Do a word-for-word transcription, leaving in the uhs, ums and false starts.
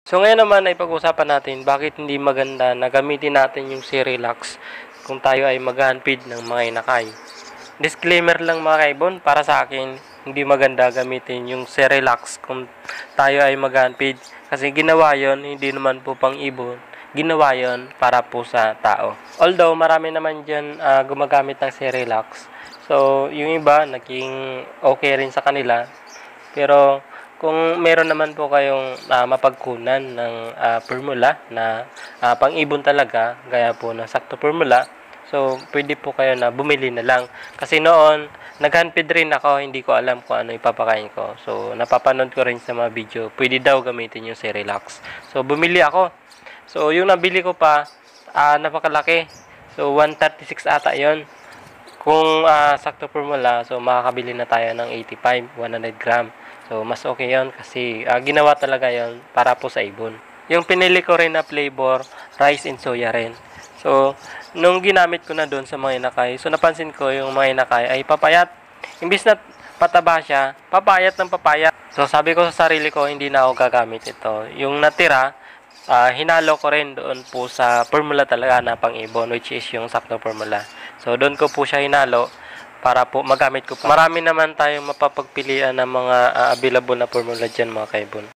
So ngayon naman ay pag-usapan natin bakit hindi maganda na gamitin natin yung Cerelac kung tayo ay mag-handfeed ng mga inakay. Disclaimer lang mga kaibon, para sa akin, hindi maganda gamitin yung Cerelac kung tayo ay mag-handfeed. Kasi ginawa yon hindi naman po pang ibon, ginawa yon para po sa tao. Although marami naman dyan uh, gumagamit ng Cerelac. So yung iba naging okay rin sa kanila. Pero kung meron naman po kayong uh, mapagkunan ng uh, formula na uh, pang-ibon talaga, gaya po ng sakto formula, so pwede po kayo na bumili na lang. Kasi noon, nag-handfeed rin ako, hindi ko alam kung ano ipapakain ko. So napapanood ko rin sa mga video, pwede daw gamitin yung Cerelac. So bumili ako. So yung nabili ko pa, uh, napakalaki. So one thirty-six ata yon. Kung uh, sakto formula, so makakabili na tayo ng eighty-five, one hundred gram. So, mas okay yon kasi uh, ginawa talaga yon para po sa ibon. Yung pinili ko rin na flavor, rice and soya rin. So, nung ginamit ko na doon sa mga inakay, so napansin ko yung mga inakay ay papayat. Imbis na pataba siya, papayat ng papayat. So, sabi ko sa sarili ko, hindi na ako gagamit ito. Yung natira, uh, hinalo ko rin doon po sa formula talaga na pang-ibon, which is yung sakto formula. So, doon ko po siya hinalo para po magamit ko pa. Marami naman tayong mapapagpilian ng mga uh, available na formula dyan mga kaibon.